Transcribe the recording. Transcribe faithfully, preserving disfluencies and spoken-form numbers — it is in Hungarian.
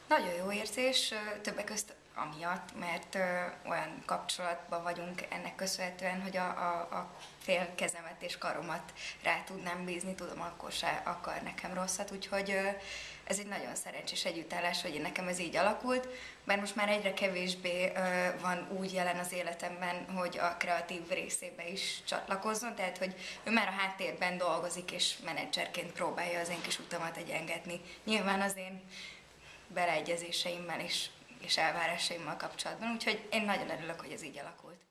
Nagyon jó érzés, többek közt amiatt, mert olyan kapcsolatban vagyunk ennek köszönhetően, hogy a, a, a fél kezemet és karomat rá tudnám bízni, tudom, akkor se akar nekem rosszat, úgyhogy ez egy nagyon szerencsés együttállás, hogy nekem ez így alakult, bár most már egyre kevésbé van úgy jelen az életemben, hogy a kreatív részébe is csatlakozzon, tehát hogy ő már a háttérben dolgozik, és menedzserként próbálja az én kis utamat egyengetni. Nyilván az én beleegyezéseimmel és, és elvárásaimmal kapcsolatban, úgyhogy én nagyon örülök, hogy ez így alakult.